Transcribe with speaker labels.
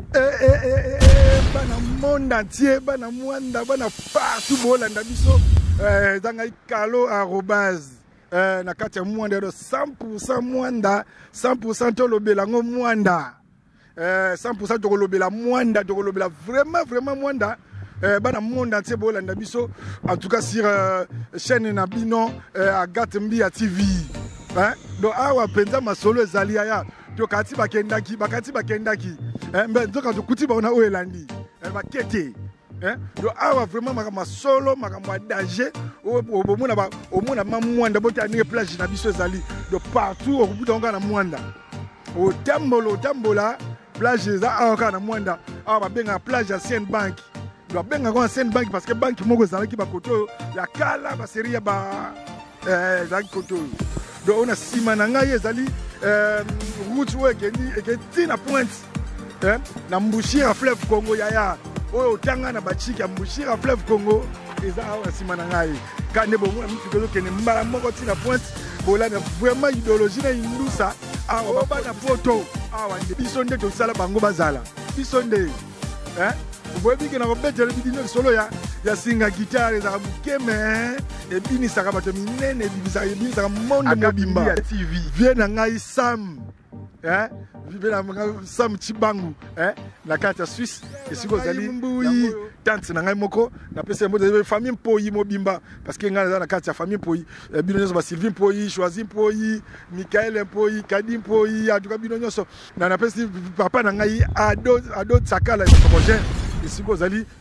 Speaker 1: Bana monde entier, bana mwanda, bana partout bolanda biso. Zangai kalo arrobase. Na kati ya mwanda 100% mwanda, 100% tolobela ngo mwanda. 100% tolobela mwanda, tolobela vraiment mwanda. Bana monde entier bolanda biso. En tout cas sur chaîne Nabino Agathe Mbia TV. Donc awa penza masolo ezali ya. Tokati bakendaki, nzoka tokuti baona oelandi. Bakete. Donc awa vraiment ma solo makamwa danger omona mwanda bota ni plage na biso ezali. Donc partout okubuta onga na mwanda. Otambola plage za awa na mwanda. Awa babenga plage ancienne banque. Donc benga ko ancienne banque parce que banque moko ezalaki ba koto ya kala ba série ya ba za koto. Donc on a sima na ngai ezali route où est na pointe na Mbushira fleuve Congo yaya oyo tanga na bachiki ya Mbushira fleuve Congo eza awa sima na ngai kande bongo mituko kene mbala moko tina pointe bola na vraiment idéologie na indusa awa bana poto awa biso nde to sala bango bazala biso nde vous voyez que na robetele bidino solo ya singa guitare za mukeme et bini saka bato minene bini saka monde mobimba TV vient na ngai Sam vive na Sam Chibangu na kata Suisse et siko zali mbuyi tante na ngai moko na pesa mbo famille Mpoyi mobimba parce que ngai na kata famille Mpoyi bino nyoso ba Sylvie Mpoyi Choisi Mpoyi Michael Mpoyi Kadi Mpoyi aduka bino nyoso na pesa papa na ngai ado sakala projet et siko zali